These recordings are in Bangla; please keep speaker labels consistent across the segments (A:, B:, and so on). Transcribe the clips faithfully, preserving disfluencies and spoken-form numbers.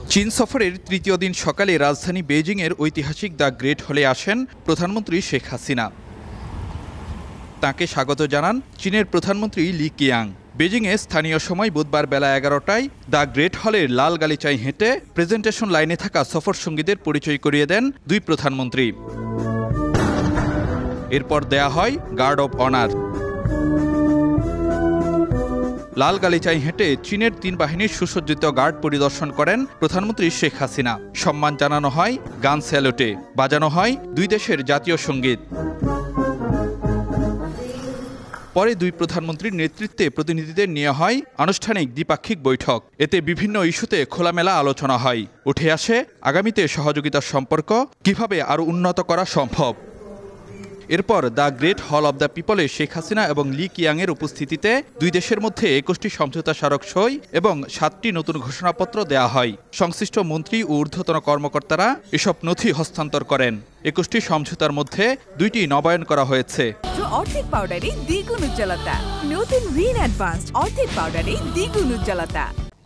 A: চীন সফরের তৃতীয় দিন সকালে রাজধানী বেইজিংয়ের ঐতিহাসিক দ্য গ্রেট হলে আসেন প্রধানমন্ত্রী শেখ হাসিনা। তাকে স্বাগত জানান চীনের প্রধানমন্ত্রী লি কিয়াং। বেজিংয়ে স্থানীয় সময় বুধবার বেলা এগারোটায় দ্য গ্রেট হলের লাল গালিচায় হেঁটে প্রেজেন্টেশন লাইনে থাকা সফর সঙ্গীদের পরিচয় করিয়ে দেন দুই প্রধানমন্ত্রী। এরপর দেয়া হয় গার্ড অব অনার। লাল গালিচায় হেঁটে চীনের তিন বাহিনীর সুসজ্জিত গার্ড পরিদর্শন করেন প্রধানমন্ত্রী শেখ হাসিনা। সম্মান জানানো হয় গান স্যালুটে, বাজানো হয় দুই দেশের জাতীয় সঙ্গীত। পরে দুই প্রধানমন্ত্রীর নেতৃত্বে প্রতিনিধিদের নিয়ে হয় আনুষ্ঠানিক দ্বিপাক্ষিক বৈঠক। এতে বিভিন্ন ইস্যুতে খোলামেলা আলোচনা হয়। উঠে আসে আগামীতে সহযোগিতার সম্পর্ক কিভাবে আরও উন্নত করা সম্ভব। এরপর দ্য গ্রেট হল অব দ্য পিপলে শেখ হাসিনা এবং লি কিয়াংয়ের উপস্থিতিতে দুই দেশের মধ্যে একুশটি সমঝোতা স্মারক সই এবং সাতটি নতুন ঘোষণাপত্র দেয়া হয়। সংশ্লিষ্ট মন্ত্রী ও ঊর্ধ্বতন কর্মকর্তারা এসব নথি হস্তান্তর করেন। একুশটি সমঝোতার মধ্যে দুইটি নবায়ন করা হয়েছে।
B: অর্ধেক পাউডারে দ্বিগুণ উজ্জ্বলতা, নতুন রিন অ্যাডভান্সড অর্ধেক পাউডারে দ্বিগুণ উজ্জ্বলতা।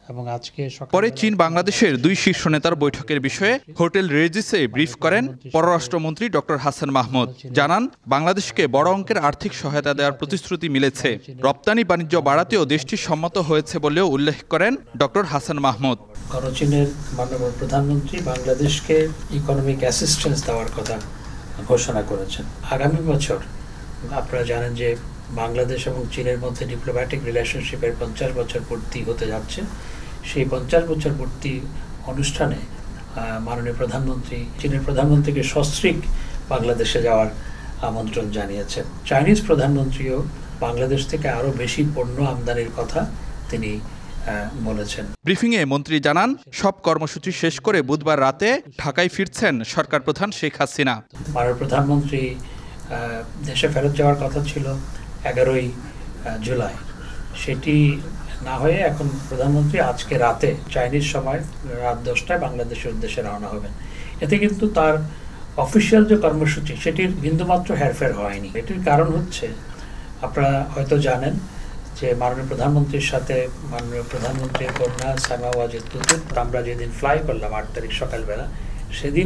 A: পরে চীন বাংলাদেশের দুই শীর্ষ নেতার বৈঠকের বিষয়ে হোটেল রেজিসে ব্রিফ করেন পররাষ্ট্রমন্ত্রী ডক্টর হাসান মাহমুদ। জানান, বাংলাদেশকে বড় অঙ্কের আর্থিক সহায়তা দেওয়ার প্রতিশ্রুতি মিলেছে। রপ্তানি বাণিজ্য বাড়াতেও দেশটি সম্মত হয়েছে বলেও উল্লেখ করেন ডক্টর হাসান মাহমুদ।
C: চীনের মাননীয় প্রধানমন্ত্রী বাংলাদেশকে ইকোনমিক অ্যাসিস্ট্যান্স দেওয়ার কথা ঘোষণা করেছেন। আগামী বছর আপনারা জানেন যে বাংলাদেশ এবং চীনের মধ্যে ডিপ্লোম্যাটিক রিলেশনশিপের পঞ্চাশ বছর পূর্তি হতে যাচ্ছে। সেই পঞ্চাশ বছর পূর্তি অনুষ্ঠানে মাননীয় প্রধানমন্ত্রী চীনের প্রধানমন্ত্রীকে সস্ত্রীক বাংলাদেশে যাওয়ার আমন্ত্রণ জানিয়েছেন। চাইনিজ প্রধানমন্ত্রীও বাংলাদেশ থেকে আরও বেশি পণ্য আমদানির কথা তিনি বলেছেন।
A: ব্রিফিংয়ে মন্ত্রী জানান, সব কর্মসূচি শেষ করে বুধবার রাতে ঢাকায় ফিরছেন সরকার প্রধান শেখ হাসিনা।
C: মাননীয় প্রধানমন্ত্রী দেশে ফেরত যাওয়ার কথা ছিল এগারোই জুলাই। সেটি না হয়ে এখন প্রধানমন্ত্রী আজকে রাতে চাইনিজ সময় রাত দশটায় বাংলাদেশের উদ্দেশ্যে রওনা হবেন। এতে কিন্তু তার অফিসিয়াল যে কর্মসূচি সেটির বিন্দুমাত্র হেরফের হয়নি। এটির কারণ হচ্ছে, আপনারা হয়তো জানেন যে মাননীয় প্রধানমন্ত্রীর সাথে মাননীয় প্রধানমন্ত্রীর কন্যা সাইমা ওয়াজেদ তুতুর আমরা যেদিন ফ্লাই করলাম আট তারিখ সকালবেলা, সেদিন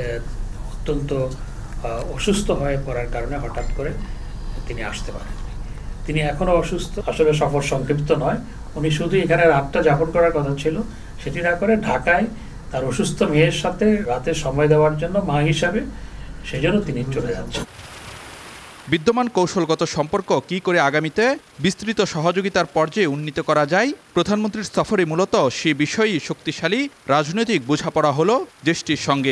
C: অত্যন্ত অসুস্থ হয়ে পড়ার কারণে হঠাৎ করে তিনি আসতে পারেন। তিনি এখনও অসুস্থ। আসলে সফর সংক্ষিপ্ত নয়, উনি শুধু এখানে রাতটা যাপন করার কথা ছিল, সেটি না করে ঢাকায় তার অসুস্থ মেয়ের সাথে রাতে সময় দেওয়ার জন্য মা হিসাবে সেজন্য তিনি চলে যাচ্ছেন।
A: বিদ্যমান কৌশলগত সম্পর্ক কী করে আগামীতে বিস্তৃত সহযোগিতার পর্যায়ে উন্নীত করা যায়, প্রধানমন্ত্রীর সফরে মূলত সে বিষয়েই শক্তিশালী রাজনৈতিক বোঝাপড়া হলো দেশটির সঙ্গে।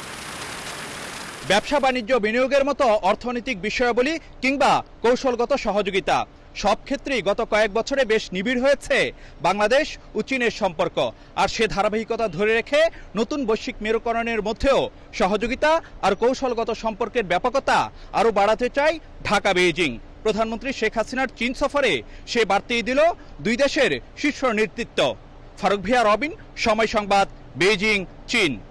A: ব্যবসা বাণিজ্য বিনিয়োগের মতো অর্থনৈতিক বিষয়াবলী কিংবা কৌশলগত সহযোগিতা সব ক্ষেত্রেই গত কয়েক বছরে বেশ নিবিড় হয়েছে বাংলাদেশ ও চীনের সম্পর্ক। আর সে ধারাবাহিকতা ধরে রেখে নতুন বৈশ্বিক মেরুকরণের মধ্যেও সহযোগিতা আর কৌশলগত সম্পর্কের ব্যাপকতা আরও বাড়াতে চায় ঢাকা বেইজিং। প্রধানমন্ত্রী শেখ হাসিনার চীন সফরে সে বার্তাই দিল দুই দেশের শীর্ষ নেতৃত্ব। ফারুক ভিয়া, রবিন, সময় সংবাদ, বেইজিং, চীন।